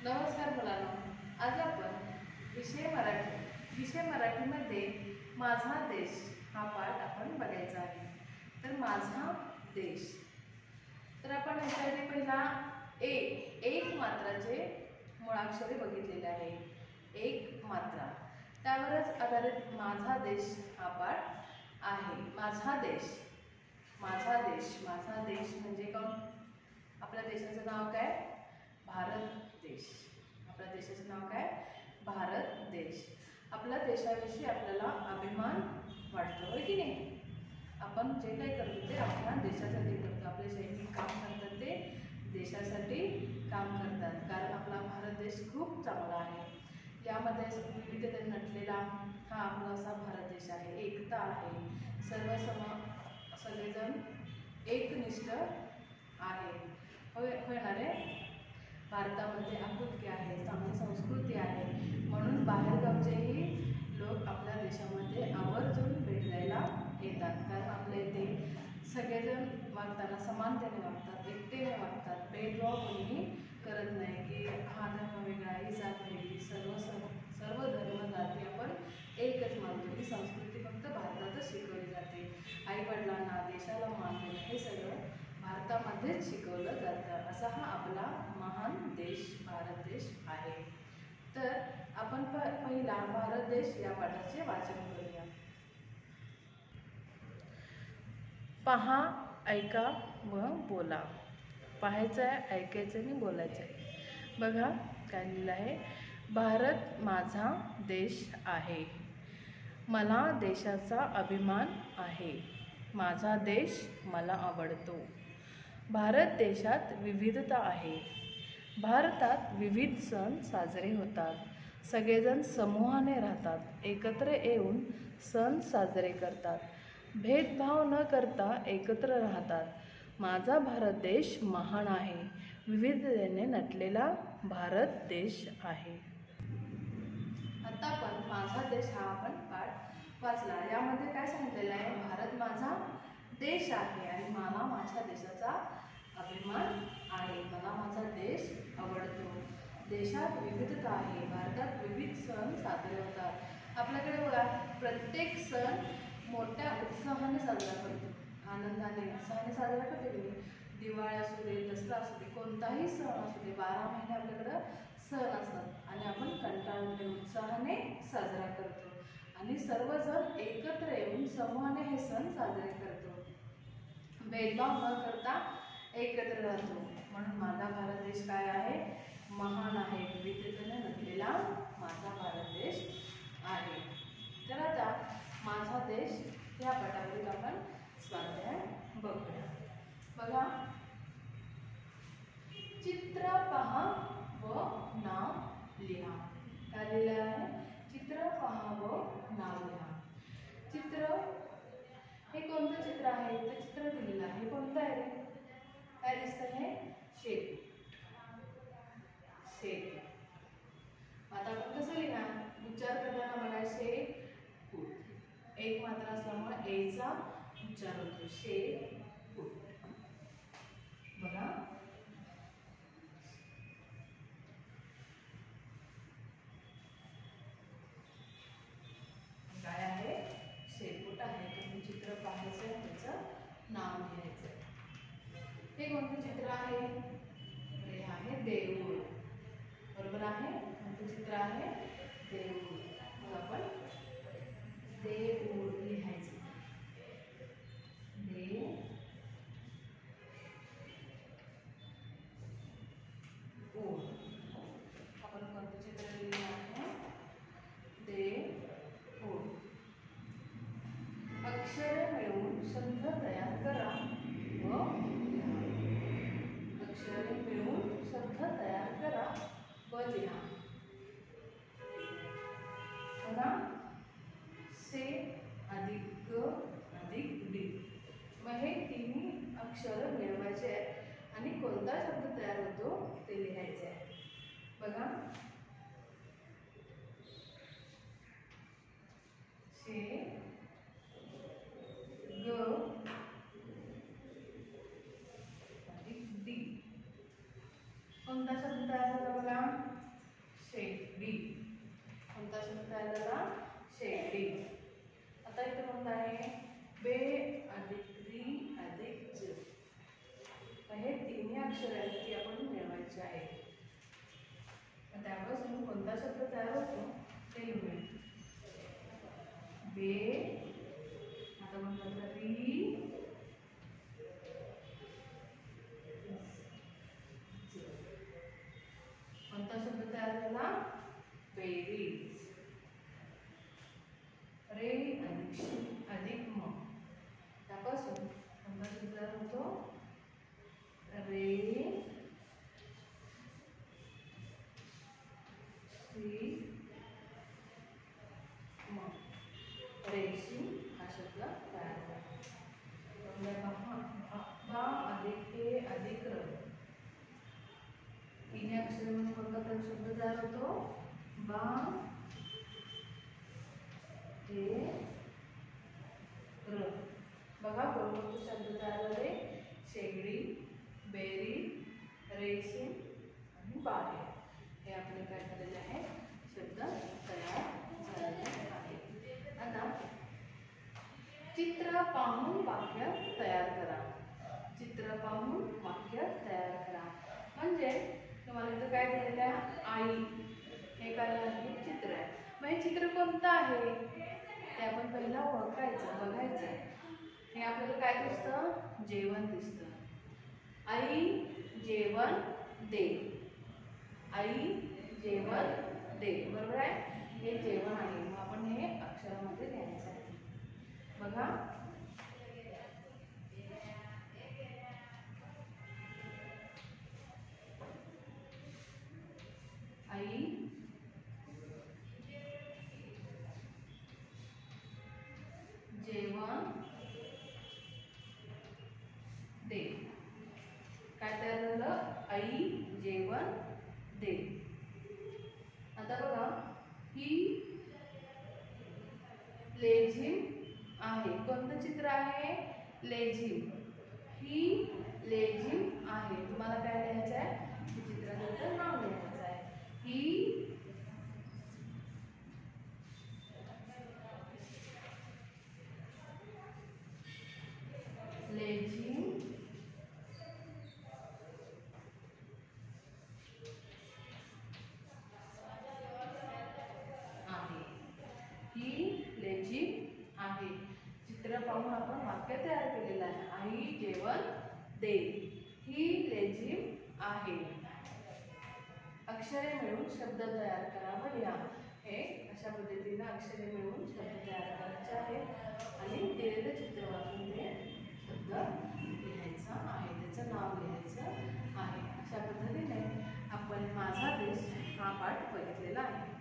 नमस्कार मुलांनो, आज आपण विषय मराठीमध्ये माझा देश हा पाठ आपण बघायचा आहे। तर माझा देश, तर आपण याच्याआधी पहिला एक मात्राचे मुळाक्षरे बघितलेले आहे। एक मात्रा, त्यावरच आधारित माझा देश हा पाठ आहे। माझा देश, माझा देश, माझा देश म्हणजे कोण? आपल्या देशाचं नाव काय? भारत देश। आपल्या देशाचं नाव काय? भारत देश। आपल्या देशाविषयी आपल्याला अभिमान वाटतो, होय की नाही? आपण जे काही करतो ते आपल्या देशासाठी करतो। आपले सैनिक काम करतात ते देशासाठी काम करतात, कारण आपला भारत देश खूप चांगला आहे। यामध्ये विविधतेने नटलेला हा आपला असा भारत देश आहे। एकता आहे, सगळेजण एकनिष्ठ आहे। होय ना रे? भारतामध्ये आपुलकी आहे, चांगली संस्कृती आहे, म्हणून बाहेरगावचेही लोक आपल्या देशामध्ये आवर्जून भेट द्यायला येतात। कारण आपल्या इथे सगळेजण वागताना समानतेने वागतात, एकतेने वागतात, भेदभाव कोणीही करत नाही की हा धर्म वेगळा, ही जात वेगळी, सर्व धर्म जाती आपण एकच मानतो। ही संस्कृती फक्त भारतातच शिकवली जाते। आईवडिलांना, देशाला मान देणं हे सगळं भारतामध्येच शिकवलं जातं। असा हा आपला महान देश भारत देश आहे। तर आपण पहिला भारत देश या पाठाचे वाचन करूया। पहा, ऐका व बोला। पाहायचं आहे, ऐकायचं आणि बोलायचं आहे। बघा काय लिहिलं आहे? भारत माझा देश आहे, मला देशाचा अभिमान आहे, माझा देश मला आवडतो। भारत देशात विविधता आहे, भारतात विविध सण साजरे होतात, सगळेजण समूहाने राहतात, एकत्र येऊन सण साजरे करतात, भेदभाव न करता एकत्र राहतात। माझा भारत देश महान आहे, विविधतेने नटलेला भारत देश आहे। आता आपण माझा देश हा आपण पाठ वाचला। यामध्ये काय सांगितलेलं आहे? भारत माझा देश आहे आणि मला माझ्या देशाचा अभिमान आहे, मला माझा देश आवडतो। देशात विविधता आहे, भारतात विविध सण साजरे होतात। आपल्याकडे बघा, प्रत्येक सण मोठ्या उत्साहाने साजरा करतो, आनंदाने उत्साहाने साजरा करतो की नाही? दिवाळी असू दे, दसरा असू दे, कोणताही सण असू दे, 12 महिने आपल्याकडं सण असतात आणि आपण कंटाळून उत्साहाने साजरा करतो आणि सर्वजण एकत्र येऊन समूहाने हे सण साजरे करतो, भेदभाव न करता एकत्र राहतो। म्हणून माझा भारत देश काय आहे? महान आहे, विविधतेने नटलेला माझा भारत देश आहे। तर आता माझा देश या पाठावरील आपण स्वाध्याय बघूया। बघा, चित्र पहा व नाव लिहा। काय लिहिलं आहे? चित्र पहा व नाव लिहा। चित्र हे कोणतं चित्र आहे? ते चित्र दिलेलं आहे, कोणतं आहे रे? काय दिसतं हे? शेत, शेत। आता आपण कसं लिहिणार? उच्चार करताना बघा, शेत, एक मात्रा असल्यामुळे एचा उच्चार होतो, शेत। बघा, काय आहे? शेपूट आहे। तुम्ही चित्र पाहायचं, त्याचं नाव लिहायचं। हे कोणतं चित्र आहे? हे आहे देऊळ, बरोबर आहे? कोणतं चित्र आहे? देऊळ। मग आपण देऊळ लिहायचं, देऊळ। आपण कोणतं चित्र लिहिलं आहे? देऊळ। अक्षरे मिळवून शब्द तयार करा व लिहा। अक्षरे मिळवून शब्द तयार करा व लिहा। बघा, से अधिक ग अधिक डी, मग हे तिन्ही अक्षर मिळवायचे आहेत आणि कोणता शब्द तयार होतो ते लिहायचे आहे। बघा, से ग अधिक डी, कोणता शब्द तयार होतो? बघा, अक्षर आहेत ती आपण मिळवायची आहेत. त्यापासून कोणता शब्द तयार होतो ते लिहूया. बे, आता म्हणतात री, कोणता शब्द तयार झाला? बेरीज. रे अधिक शी अधिक म, त्यापासून कोणता शब्द तयार होतो? रे शी म, रेशीम हा शब्द तयार झाला. बा अधिक ए अधिक र, तीन अक्षर म्हणून कोणता शब्द तयार होतो? बा ए र. बघा कोणते शब्द तयार झाले? शेगडी, बेरी, रेशीम आणि बाळे. हे आपले काय झालेले आहे? शब्द तयार झालेले आहेत. आता चित्र पाहून वाक्य तयार करा. चित्र पाहून वाक्य तयार करा म्हणजे तुम्हाला इथं काय दिलेलं आहे? आई. हे काय आहे? चित्र आहे. मग हे चित्र कोणतं आहे ते आपण पहिला ओळखायचं, बघायचं. हे आपल्याला काय दिसतं? जेवण दिसतं. आई जेवण दे. आई जेवण दे. बरोबर आहे? हे जेवण आहे. मग आपण हे अक्षरामध्ये लिहायचं आहे. बघा, आई जेवण दे. काय तयार झालं? आई जेवण दे. आता बघा, ही लेझीम आहे. कोणतं चित्र आहे? लेझीम. ही लेझीम आहे. तुम्हाला काय लिहायचं आहे? चित्राचं नाव लिहायचं आहे. ही लेझीम आहे. ही लेझीम आहे. चित्र पाहून आपण वाक्य तयार केलेलं आहे. आई जेवण दे. ही लेझीम आहे. अक्षरे मिळून शब्द तयार करा व लिहा. हे अशा पद्धतीने अक्षरे मिळवून शब्द तयार करायचे आहेत आणि दिलेलं चित्र वाचून ते शब्द लिहायचं आहे, त्याचं नाव लिहायचं आहे. अशा पद्धतीने आपण माझा देश हा पाठ बघितलेला आहे.